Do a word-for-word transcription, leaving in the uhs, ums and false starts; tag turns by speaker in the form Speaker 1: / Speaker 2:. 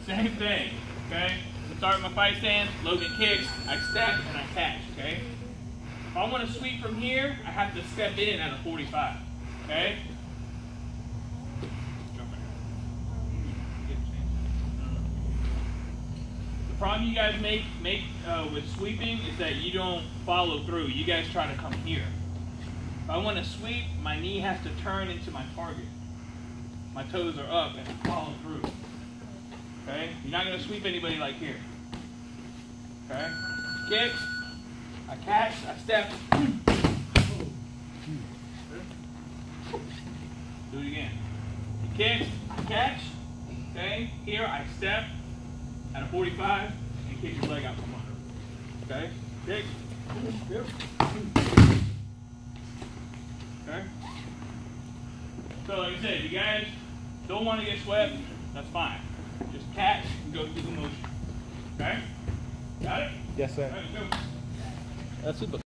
Speaker 1: Same thing, okay? Start my fight stance, Logan kicks, I step, and I catch, okay? If I want to sweep from here, I have to step in at a forty-five, okay? The problem you guys make, make uh, with sweeping is that you don't follow through. You guys try to come here. If I want to sweep, my knee has to turn into my target. My toes are up and follow through. Okay? You're not going to sweep anybody like here. Okay? Kicks. I catch. I step. Do it again. Kicks. I catch. Okay? Here I step at a forty-five and kick your leg out from under. Okay? Kick. Okay? So like I said, if you guys don't want to get swept, that's fine. Just catch and go through the motion. Okay? Got it?
Speaker 2: Yes, sir.
Speaker 1: All right, go.
Speaker 2: That's super.